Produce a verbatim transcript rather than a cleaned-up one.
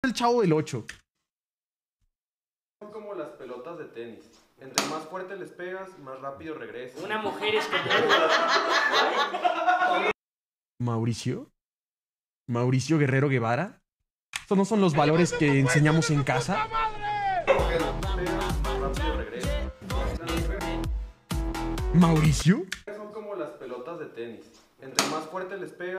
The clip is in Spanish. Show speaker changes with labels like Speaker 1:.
Speaker 1: el Chavo del Ocho.
Speaker 2: Son como las pelotas de tenis. Entre más fuerte les pegas, más rápido regresas.
Speaker 3: Una mujer es como...
Speaker 1: ¿Mauricio? ¿Mauricio Guerrero Guevara? ¿Estos no son los valores que enseñamos en casa? ¿Mauricio?
Speaker 2: Son como las pelotas de tenis. Entre más fuerte les pegas,